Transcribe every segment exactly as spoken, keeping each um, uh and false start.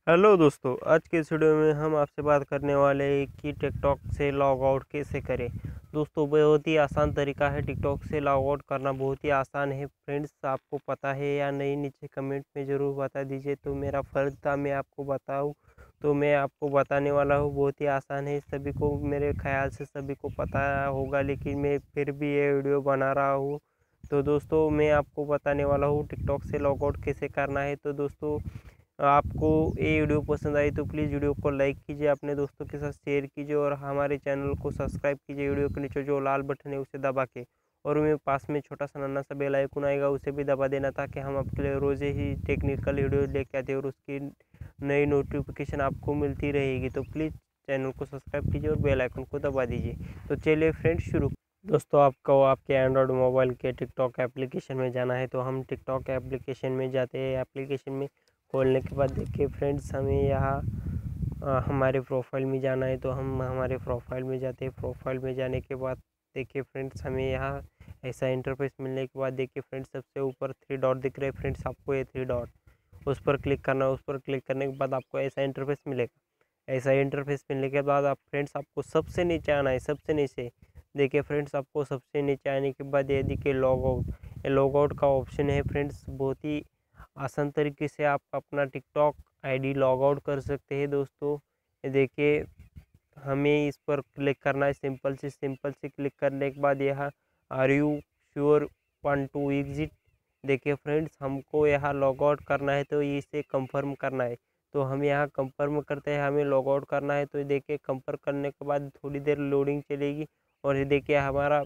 Hello दोस्तों, आज के इस वीडियो में हम आपसे बात करने वाले हैं कि टिकटॉक से लॉग आउट कैसे करें। दोस्तों, बहुत ही आसान तरीका है टिकटॉक से लॉग आउट करना, बहुत ही आसान है फ्रेंड्स। आपको पता है या नहीं, नीचे कमेंट में ज़रूर बता दीजिए। तो मेरा फ़र्ज़ था मैं आपको बताऊं, तो मैं आपको बताने वाला हूं। बहुत ही आसान है, सभी को मेरे ख्याल से सभी को पता होगा, लेकिन मैं फिर भी ये वीडियो बना रहा हूँ। तो दोस्तों, मैं आपको बताने वाला हूँ टिकटॉक से लॉग आउट कैसे करना है। तो दोस्तों, आपको ये वीडियो पसंद आई तो प्लीज़ वीडियो को लाइक कीजिए, अपने दोस्तों के साथ शेयर कीजिए और हमारे चैनल को सब्सक्राइब कीजिए। वीडियो के नीचे जो लाल बटन है उसे दबा के, और मेरे पास में छोटा सा नन्हा सा बेल आइकन आएगा, उसे भी दबा देना, ताकि हम आपके लिए रोज़ ही टेक्निकल वीडियो लेके आते हैं और उसकी नई नोटिफिकेशन आपको मिलती रहेगी। तो प्लीज़ चैनल को सब्सक्राइब कीजिए और बेल आइकन को दबा दीजिए। तो चलिए फ्रेंड्स, शुरू। दोस्तों, आपको आपके एंड्रॉयड मोबाइल के टिकटॉक एप्लीकेशन में जाना है। तो हम टिकटॉक एप्लीकेशन में जाते हैं। एप्लीकेशन में खोलने के बाद देखिए फ्रेंड्स, हमें यहाँ अ, हमारे प्रोफाइल में जाना है। तो हम हमारे प्रोफाइल में जाते हैं। प्रोफाइल में जाने के बाद देखिए फ्रेंड्स, हमें यहाँ ऐसा इंटरफेस मिलने के बाद देखिए फ्रेंड्स, सबसे ऊपर थ्री डॉट दिख रहे हैं फ्रेंड्स, आपको ये थ्री डॉट उस पर क्लिक करना है। उस पर क्लिक करने के बाद आपको ऐसा इंटरफेस मिलेगा। ऐसा इंटरफेस मिलने के बाद आप फ्रेंड्स, आपको सबसे नीचे आना है। सबसे नीचे देखिए फ्रेंड्स, आपको सबसे नीचे आने के बाद ये देखिए लॉग आउट, ये लॉग आउट का ऑप्शन है फ्रेंड्स। बहुत ही आसान तरीके से आप अपना टिकटॉक आईडी लॉग आउट कर सकते हैं। दोस्तों, ये देखिए, हमें इस पर क्लिक करना है। सिंपल से सिंपल से क्लिक करने के बाद यहाँ are you sure want to exit, देखिए फ्रेंड्स, हमको यहाँ लॉग आउट करना है, तो इसे कंफर्म करना है। तो हम यहाँ कंफर्म करते हैं, हमें लॉग आउट करना है। तो ये देखिए, कंफर्म करने के बाद थोड़ी देर लोडिंग चलेगी, और ये देखिए हमारा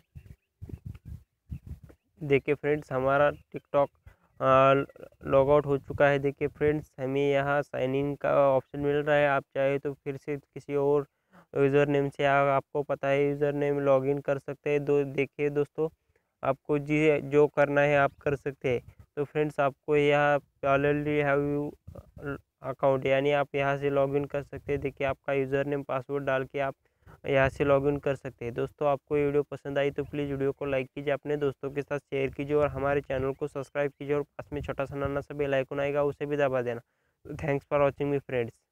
देखिए फ्रेंड्स, हमारा टिकटॉक लॉग आउट हो चुका है। देखिए फ्रेंड्स, हमें यहाँ साइन इन का ऑप्शन मिल रहा है। आप चाहे तो फिर से किसी और यूज़र नेम से, आ, आपको पता है यूज़र नेम लॉगिन कर सकते हैं। दो देखिए दोस्तों, आपको जी जो करना है आप कर सकते हैं। तो फ्रेंड्स, आपको यहाँ ऑलरेडी हैव यू अकाउंट, यानी आप यहाँ से लॉगिन कर सकते हैं। देखिए, आपका यूज़र नेम पासवर्ड डाल के आप यहाँ से लॉगिन कर सकते हैं। दोस्तों, आपको ये वीडियो पसंद आई तो प्लीज़ वीडियो को लाइक कीजिए, अपने दोस्तों के साथ शेयर कीजिए और हमारे चैनल को सब्सक्राइब कीजिए, और पास में छोटा सा नन्हा सा बेल आइकन आएगा, उसे भी दबा देना। Thanks for watching me friends.